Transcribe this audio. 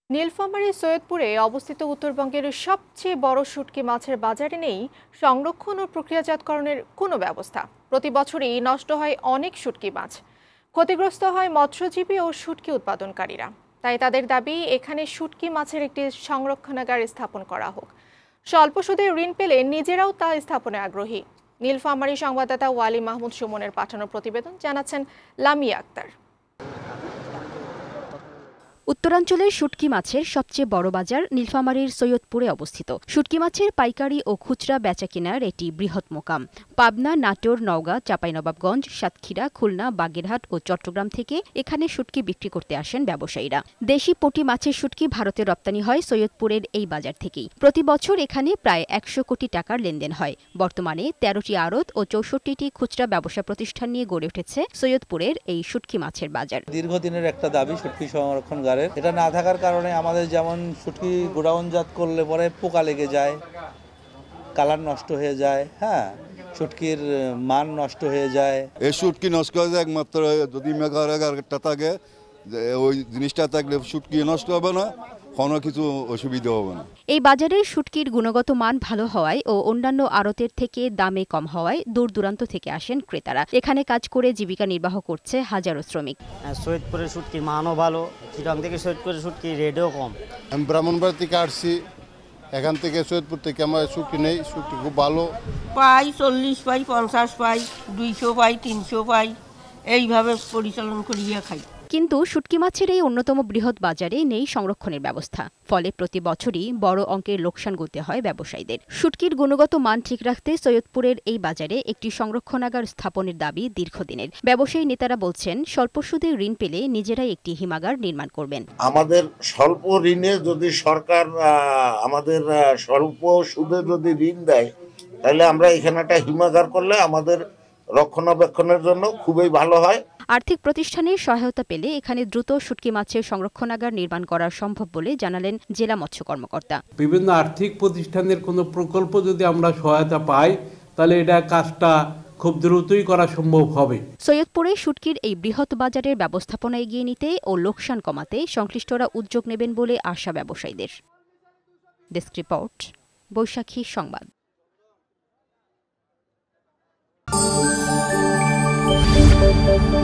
নীলফামারী সৈয়দপুরে অবস্থিত উত্তরবঙ্গের সবচেয়ে বড় শুটকি মাছের বাজারে নেই সংরক্ষণ ও প্রক্রিয়াজাতকরণের কোনো ব্যবস্থা। প্রতি বছরই নষ্ট হয় অনেক শুটকি মাছ, ক্ষতিগ্রস্ত হয় মৎস্যজীবী ও শুটকি উৎপাদনকারীরা। তাই তাদের দাবি এখানে শুটকি মাছের একটি সংরক্ষণাগার স্থাপন করা হোক। স্বল্প সুদে ঋণ পেলে নিজেরাও তা স্থাপনে আগ্রহী। নীলফামারী সংবাদদাতা ওয়ালি মাহমুদ সুমনের পাঠানো প্রতিবেদন জানাচ্ছেন লামিয়া আক্তার। উত্তরাঞ্চলের শুটকি মাছের সবচেয়ে বড় বাজার নীলফামারীর সৈয়দপুরে অবস্থিত। শুটকি মাছের পাইকারি ও খুচরা বেচাকেনার এটি বৃহৎ মোকাম। পাবনা, নাটোর, নওগাঁ, চাঁপাইনবাবগঞ্জ, সাতক্ষীরা, খুলনা, বাগেরহাট ও চট্টগ্রাম থেকে এখানে শুটকি বিক্রি করতে আসেন ব্যবসায়ীরা। দেশি পুঁটি মাছের শুটকি ভারতে রপ্তানি হয় সৈয়দপুরের এই বাজার থেকেই। প্রতি বছর এখানে প্রায় ১০০ কোটি টাকার লেনদেন হয়। বর্তমানে ১৩টি আড়ত ও ৬৪টি খুচরা ব্যবসা প্রতিষ্ঠান নিয়ে গড়ে উঠেছে সৈয়দপুরের এই শুটকি মাছের বাজার। দীর্ঘদিনের একটা দাবি শুটকি সংরক্ষণ। এটা না থাকার কারণে আমাদের যেমন শুটকি গোডাউনজাত করলে পরে পোকা লেগে যায়, কালার নষ্ট হয়ে যায়, হ্যাঁ, শুটকির মান নষ্ট হয়ে যায়। এই শুটকি নষ্ট হয়ে যায় একমাত্র যদি মেকারটা থাকে, ওই জিনিসটা থাকলে শুটকি নষ্ট হবে না, কোনো কিছু অসুবিধা হবে না। এই বাজারের শুটকির গুণগত মান ভালো হওয়ায় ও অন্যান্য আড়তের থেকে দামে কম হওয়ায় দূর দূরান্ত থেকে আসেন ক্রেতারা। এখানে কাজ করে জীবিকা নির্বাহ করছে হাজারো শ্রমিক। সৈয়দপুরের শুটকির মানও ভালো, চিটাং থেকে সৈয়দপুরের শুটকির রেটও কম। আমি ব্রাহ্মণবাড়ি থেকে আসছি, এখান থেকে সৈয়দপুর থেকে আমার শুটকি নেই, শুটকি খুব ভালো পাই, 40 পাই, 50 পাই, 200 পাই, 300 পাই, এইভাবে পরিচালন করিয়া খাই। কিন্তু শুটকি মাছের এই অন্যতম বৃহৎ বাজারে নেই সংরক্ষণের ব্যবস্থা। ফলে প্রতি বছরই বড় অঙ্কের লোকসান গুনতে হয় ব্যবসায়ীদের। শুটকির গুণগত মান ঠিক রাখতে সৈয়দপুরের এই বাজারে একটি সংরক্ষণাগার স্থাপনের দাবি দীর্ঘদিনের। ব্যবসায়ী নেতারা বলছেন, স্বল্প সুদে ঋণ পেলে নিজেরাই একটি হিমাগার নির্মাণ করবেন। আমাদের স্বল্প ঋণে যদি সরকার আমাদের স্বল্প সুদে যদি ঋণ দেয়, তাহলে আমরা এখানে একটা হিমাগার করলে আমাদের রক্ষণাবেক্ষণের জন্য খুবই ভালো হয়। আর্থিক প্রতিষ্ঠানের সহায়তা পেলে এখানে দ্রুত শুটকি মাছের সংরক্ষণাগার নির্মাণ করা সম্ভব বলে জানালেন জেলা মৎস্য কর্মকর্তা। বিভিন্ন আর্থিক প্রতিষ্ঠানের কোনো প্রকল্প যদি আমরা সহায়তা পাই, তাহলে এটা কাজটা খুব দ্রুতই করা সম্ভব হবে। সৈয়দপুরে শুটকির এই বৃহৎ বাজারের ব্যবস্থাপনা এগিয়ে নিতে ও লোকসান কমাতে সংশ্লিষ্টরা উদ্যোগ নেবেন বলে আশা ব্যবসায়ীদের। ডেস্ক রিপোর্ট, বৈশাখী সংবাদ।